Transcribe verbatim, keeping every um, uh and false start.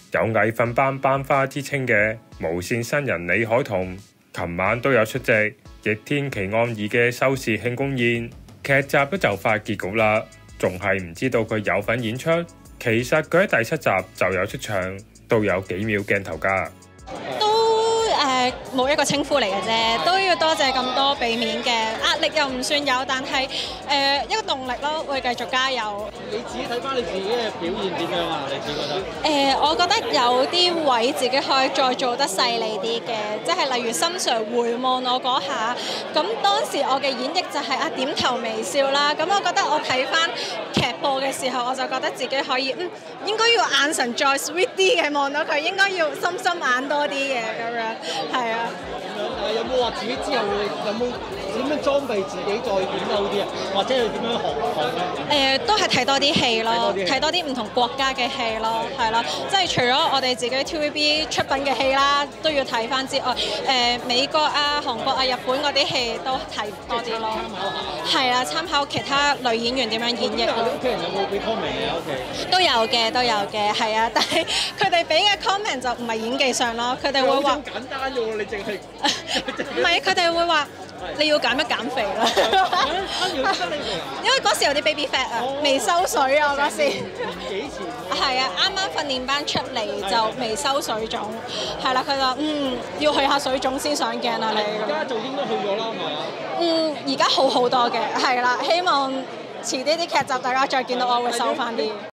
有藝訓班班花之稱嘅無線新人李海彤，琴晚都有出席《逆天奇案二》嘅收視慶功宴。劇集都就快結局啦，仲係唔知道佢有份演出。其實佢喺第七集就有出場，都有幾秒鏡頭㗎。 誒冇一個稱呼嚟嘅啫，都要多謝咁多俾面嘅，壓力又唔算有，但係誒、呃、一個動力咯，會繼續加油。 你自己睇翻你自己嘅表現點樣啊？你自己覺得？誒、 呃，我覺得有啲位自己可以再做得細膩啲嘅，即係例如心 Sir 回望我嗰下，咁當時我嘅演繹就係啊點頭微笑啦。咁我覺得我睇翻劇播嘅時候，我就覺得自己可以嗯應該要眼神再 sweet 啲嘅望到佢，應該要心心眼多啲嘅咁樣。係啊， 咁樣誒有冇話自己之後會有冇點樣裝備自己再演得好啲啊？或者係點樣學學咧？ 誒都係睇多啲戲咯，睇多啲唔同國家嘅戲咯，係咯，即係除咗我哋自己 T V B 出品嘅戲啦，都要睇翻之外，誒美國啊、韓國啊、日本嗰啲戲都睇多啲咯。係啊，參考其他女演員點樣演繹咯。 屋企人有冇俾 comment 嘅屋企？ 都有嘅，都有嘅，係啊，但係佢哋俾嘅 comment 就唔係演技上咯，佢哋會話。 簡單啫喎，你淨係唔係，佢哋會話你要減一減肥啦。因為嗰時有啲 baby fat 啊，未收水啊嗰時。 幾前？ 係啊，啱啱訓練班出嚟就未收水腫，係啦，佢就嗯要去下水腫先上鏡啊你。 而家就應該去咗啦，係嘛？ 嗯，而家好好多嘅，係啦，希望遲啲啲劇集大家再見到我會收翻啲。